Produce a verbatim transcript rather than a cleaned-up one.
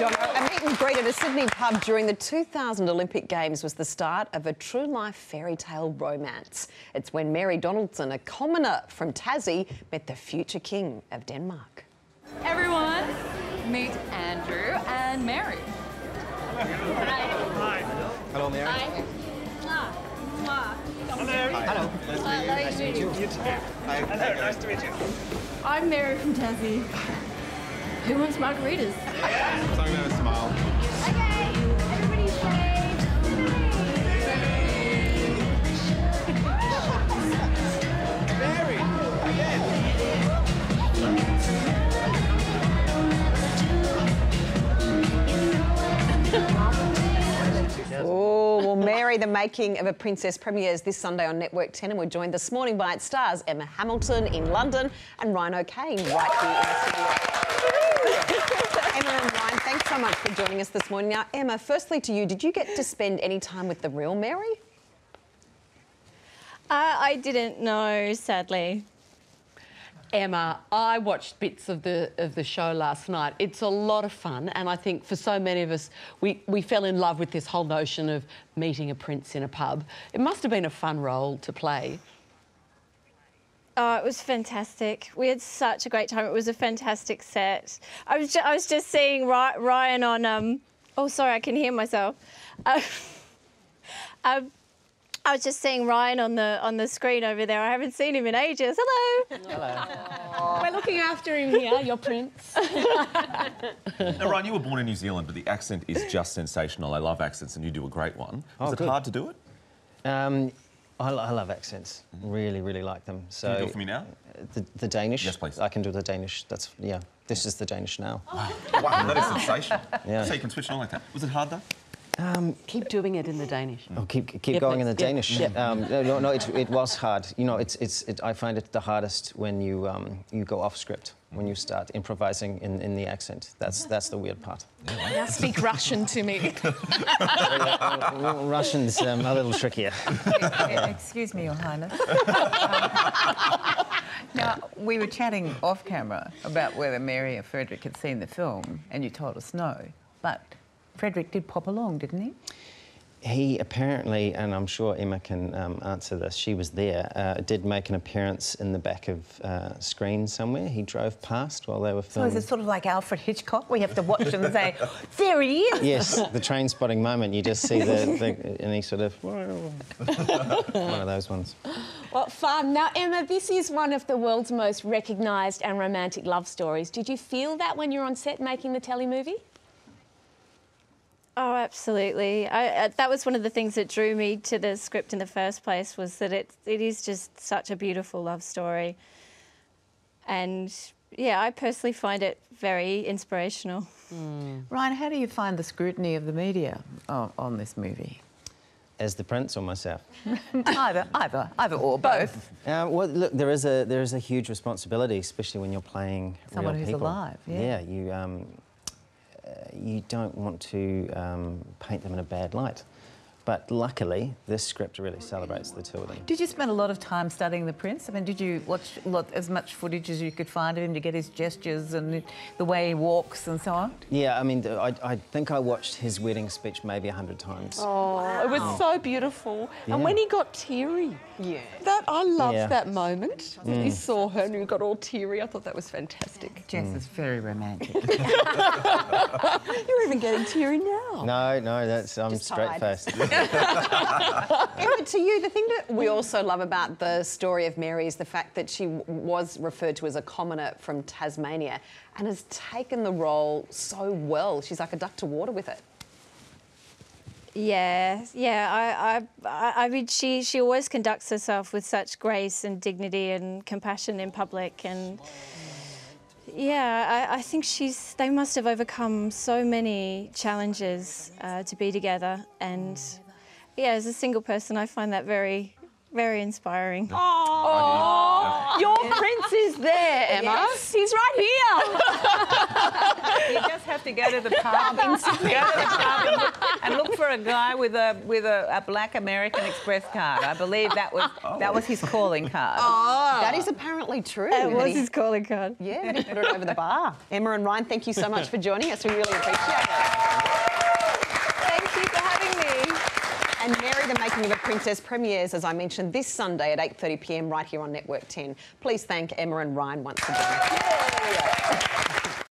John. A meet and greet at a Sydney pub during the two thousand Olympic Games was the start of a true-life fairy tale romance. It's when Mary Donaldson, a commoner from Tassie, met the future king of Denmark. Everyone, meet Andrew and Mary. Hi. Hello, Mary. Hi. Hello. Hello. Nice to meet you. You too. Hi. Hello, nice to meet you. I'm Mary from Tassie. Who wants margaritas? Yeah. Something about a smile. Okay, everybody shave. Mary! Oh, well, Mary, the Making of a Princess premieres this Sunday on Network ten, and we're joined this morning by its stars Emma Hamilton in London and Ryan O'Kane right here in the studio. Emma and Ryan, thanks so much for joining us this morning. Now, Emma, firstly to you, did you get to spend any time with the real Mary? Uh, I didn't know, sadly. Emma, I watched bits of the of the show last night. It's a lot of fun, and I think for so many of us, we, we fell in love with this whole notion of meeting a prince in a pub. It must have been a fun role to play. Oh, it was fantastic. We had such a great time. It was a fantastic set. I was, ju I was just seeing Ry Ryan on... Um... Oh, sorry, I can hear myself. Uh, um, I was just seeing Ryan on the on the screen over there. I haven't seen him in ages. Hello. Hello. We're looking after him here, your prince. Now, Ryan, you were born in New Zealand, but the accent is just sensational. I love accents, and you do a great one. Oh, Was it good. hard to do it? Um, I, I love accents. Really, really like them. So Can you do it for me now? The, the Danish. Yes, please. I can do the Danish. That's yeah. This is the Danish now. Wow, that is sensational. Yeah. So you can switch it on like that. Was it hard though? Um, Keep doing it in the Danish. Oh, keep keep Yeah, going in please. the Yeah. Danish. Yeah. Um, no, no, it, it was hard. You know, it's it's. It, I find it the hardest when you um, you go off script, when you start improvising in, in the accent. That's that's the weird part. Now speak Russian to me. Russian's um, a little trickier. Excuse me, Your Highness. Now, we were chatting off camera about whether Mary or Frederick had seen the film, and you told us no. But Frederick did pop along, didn't he? He apparently, and I'm sure Emma can um, answer this, she was there, uh, did make an appearance in the back of uh, screen somewhere. He drove past while they were So filming. is it sort of like Alfred Hitchcock? We have to watch and say, there he is! Yes, the train spotting moment, you just see the, the and he sort of, one of those ones. What fun. Now, Emma, this is one of the world's most recognised and romantic love stories. Did you feel that when you were on set making the telemovie? Oh, absolutely. I, uh, that was one of the things that drew me to the script in the first place, was that it, it is just such a beautiful love story. And, yeah, I personally find it very inspirational. Mm. Ryan, how do you find the scrutiny of the media on, on this movie? As the prince or myself? either, either, either or, both. Uh, well, look, there is a there is a huge responsibility, especially when you're playing someone real who's people. alive. Yeah, yeah you um, uh, you don't want to um, paint them in a bad light. But luckily, this script really celebrates the two of them. Did you spend a lot of time studying the prince? I mean, did you watch a lot, as much footage as you could find of him to get his gestures and the way he walks and so on? Yeah, I mean, I, I think I watched his wedding speech maybe a hundred times. Oh, wow. It was so beautiful. Yeah. And when he got teary, yeah, that I loved Yeah. that moment. Mm. He saw her and he got all teary. I thought that was fantastic. Jess mm. is very romantic. You're even getting teary now. No, no, that's I'm straight-faced. Emma, to you, the thing that we also love about the story of Mary is the fact that she was referred to as a commoner from Tasmania and has taken the role so well. She's like a duck to water with it. Yeah, yeah. I, I, I mean, she she always conducts herself with such grace and dignity and compassion in public, and yeah, I, I think she's. They must have overcome so many challenges uh, to be together, and yeah, as a single person, I find that very, very inspiring. Oh, your prince is there, Emma. Yes, he's right here. you just have to go to the pub in Sydney. Go to the pub and look, and look for a guy with a with a, a black American Express card. I believe that was oh. that was his calling card. Oh, that is apparently true. It was he, his calling card. Yeah, that he put it over the bar. Emma and Ryan, thank you so much for joining us. We really appreciate it. Thank you for having me. And Mary, the Making of a Princess premieres, as I mentioned, this Sunday at eight thirty p m right here on Network ten. Please thank Emma and Ryan once again. Yay.